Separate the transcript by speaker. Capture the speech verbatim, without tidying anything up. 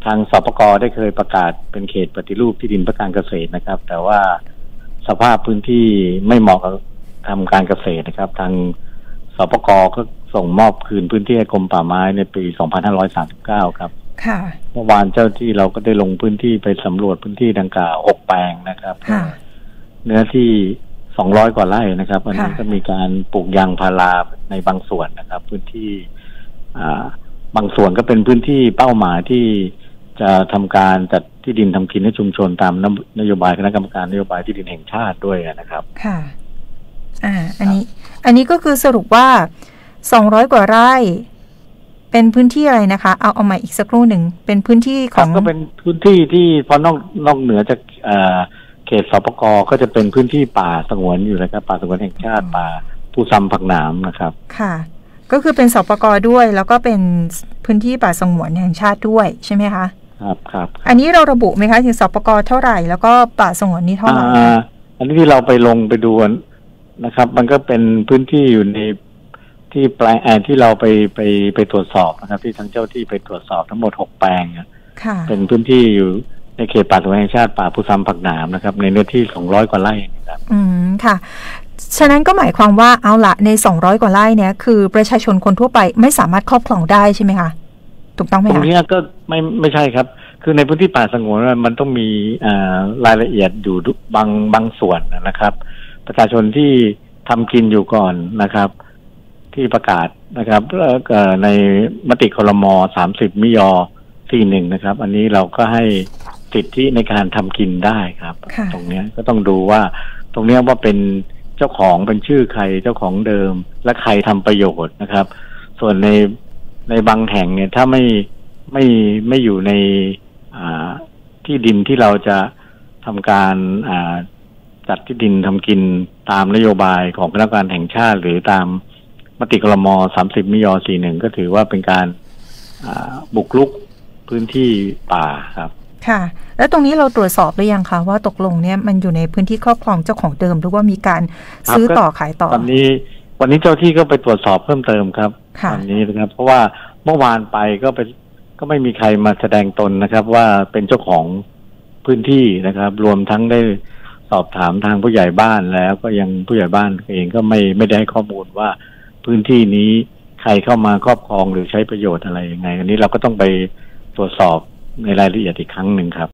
Speaker 1: ทางสปก.ได้เคยประกาศเป็นเขตปฏิรูปที่ดินเพื่อการเกษตรนะครับแต่ว่าสภาพพื้นที่ไม่เหมาะกับทำการเกษตรนะครับทางสปก.ก็ส่งมอบคืนพื้นที่ให้กรมป่าไม้ในปีสองพันห้าร้อยสามสิบเก้าครับ
Speaker 2: ค่ะ
Speaker 1: เมื่อวานเจ้าที่เราก็ได้ลงพื้นที่ไปสำรวจพื้นที่ดังกล่าวหกแปลงนะครับเนื้อที่สองร้อยกว่าไร่นะครับอันนี้ก็มีการปลูกยางพาราในบางส่วนนะครับพื้นที่อ่าบางส่วนก็เป็นพื้นที่เป้าหมายที่จะทำการจัดที่ดินทำกินให้ชุมชนตามนโยบายคณะกรรมการนโยบายที่ดินแห่งชาติด้วยนะครับ
Speaker 2: ค่ะอ่าอันนี้อันนี้ก็คือสรุปว่าสองร้อยกว่าไร่เป็นพื้นที่อะไรนะคะเอาเอาใหม่อีกสักครู่หนึ่งเป็นพื้นที่ของ
Speaker 1: ก็เป็นพื้นที่ที่พอนอกนอกเหนือจากเขตสปก.ก็จะเป็นพื้นที่ป่าสงวนอยู่นะครับป่าสงวนแห่งชาติป่าภูซำผักหนามนะครับ
Speaker 2: ค่ะก็คือเป็นสปก.ด้วยแล้วก็เป็นพื้นที่ป่าสงวนแห่งชาติด้วยใช่ไหมคะ
Speaker 1: ครับครับ
Speaker 2: อันนี้เราระบุไหมคะถึงสปก.เท่าไหร่แล้วก็ป่าสงวนนี้เท่าไหร่
Speaker 1: อันนี้ที่เราไปลงไปดูนะครับมันก็เป็นพื้นที่อยู่ในที่แปลงแอนที่เราไปไปไปตรวจสอบนะครับที่ทางเจ้าที่ไปตรวจสอบทั้งหมดหกแปลงเป็นพื้นที่อยู่ในเขตป่าสงวนแห่งชาติป่าภูซำผักหนามนะครับในเนื้อที่สองร้อยกว่าไร่นะครับ
Speaker 2: อืมค่ะฉะนั้นก็หมายความว่าเอาละในสองร้อยกว่าไร่เนี่ยคือประชาชนคนทั่วไปไม่สามารถครอบครองได้ใช่ไหมคะถูกต้องไหมคะ
Speaker 1: ตรงนี้ก็ไม่ไม่ใช่ครับคือในพื้นที่ป่าสงวนมันต้องมีรายละเอียดอยู่บางบางส่วนนะครับประชาชนที่ทำกินอยู่ก่อนนะครับที่ประกาศนะครับในมติครม.สามสิบมิยอสี่หนึ่งนะครับอันนี้เราก็ให้สิทธิในการทำกินได้ครับตรงนี้ก็ต้องดูว่าตรงนี้ว่าเป็นเจ้าของเป็นชื่อใครเจ้าของเดิมและใครทำประโยชน์นะครับส่วนในในบางแห่งเนี่ยถ้าไม่ไม่ไม่อยู่ในที่ดินที่เราจะทำการจัดที่ดินทำกินตามนโยบายของคณะกรรมการแห่งชาติหรือตามมติครม.สามสิบมิยอสี่หนึ่งก็ถือว่าเป็นการบุกรุกพื้นที่ป่าครับ
Speaker 2: ค่ะแล้วตรงนี้เราตรวจสอบหรือยังคะว่าตกลงเนี่ยมันอยู่ในพื้นที่ครอบครองเจ้าของเดิมหรือว่ามีการซื้อต่อขายต่อ
Speaker 1: วันนี้วันนี้เจ้าที่ก็ไปตรวจสอบเพิ่มเติมครับวันนี้นะครับเพราะว่าเมื่อวานไปก็เป็นก็ไม่มีใครมาแสดงตนนะครับว่าเป็นเจ้าของพื้นที่นะครับรวมทั้งได้สอบถามทางผู้ใหญ่บ้านแล้วก็ยังผู้ใหญ่บ้านเองก็ไม่ไม่ได้ให้ข้อมูลว่าพื้นที่นี้ใครเข้ามาครอบครองหรือใช้ประโยชน์อะไรยังไงอันนี้เราก็ต้องไปตรวจสอบในรายละเอียดอีกครั้งหนึ่งครับ